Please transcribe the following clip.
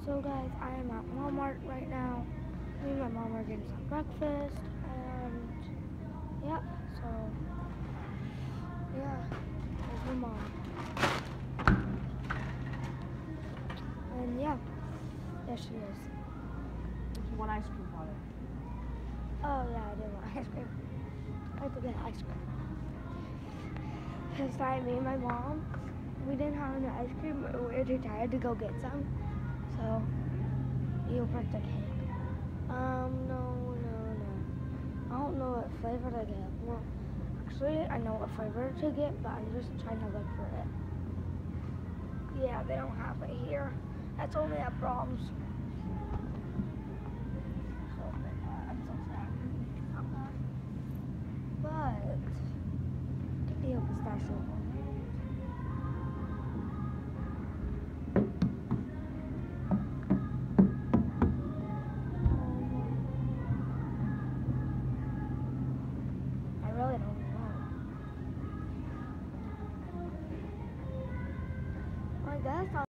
So guys, I am at Walmart right now. Me and my mom are getting some breakfast, and yeah, so yeah, there's my mom. And yeah, there she is. You want ice cream, Father? Oh yeah, I did want ice cream. I had to get ice cream. This time, me and my mom, we didn't have any ice cream. We were too tired to go get some. So, you picked a cake. No. I don't know what flavor to get. Well, actually, I know what flavor to get, but I'm just trying to look for it. Yeah, they don't have it here. That's only at Brahms. So, I'm so sad. But, yeah, pistachio. I really don't know. I guess I'll